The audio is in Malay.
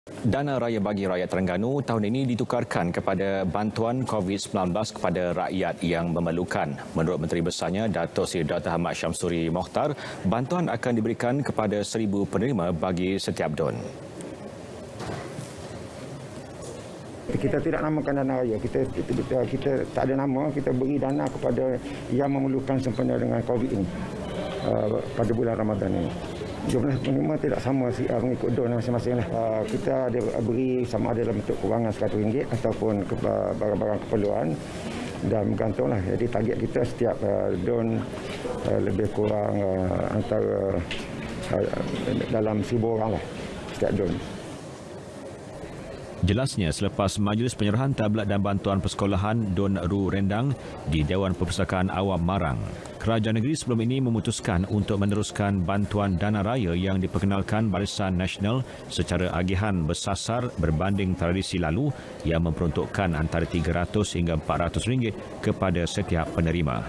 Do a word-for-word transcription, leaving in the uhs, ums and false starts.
Dana Raya bagi rakyat Terengganu tahun ini ditukarkan kepada bantuan COVID sembilan belas kepada rakyat yang memerlukan. Menurut Menteri Besarnya, Datuk Seri Doktor Ahmad Syamsuri Mokhtar, bantuan akan diberikan kepada seribu penerima bagi setiap don. Kita tidak namakan dana raya, kita, kita, kita, kita tak ada nama, kita beri dana kepada yang memerlukan sempena dengan COVID ini uh, pada bulan Ramadan ini. Jumlah penerima tidak sama uh, mengikut don masing-masing. Uh, kita ada beri sama ada dalam bentuk kewangan seratus ringgit ataupun ke, uh, barang-barang keperluan dan bergantunglah. Jadi target kita setiap uh, don uh, lebih kurang uh, antara uh, dalam seribu orang lah setiap don. Jelasnya, selepas majlis penyerahan tablet dan bantuan persekolahan Don Ru Rendang di Dewan Perpustakaan Awam Marang, Kerajaan Negeri sebelum ini memutuskan untuk meneruskan bantuan dana raya yang diperkenalkan Barisan Nasional secara agihan bersasar berbanding tradisi lalu yang memperuntukkan antara tiga ratus hingga empat ratus ringgit kepada setiap penerima.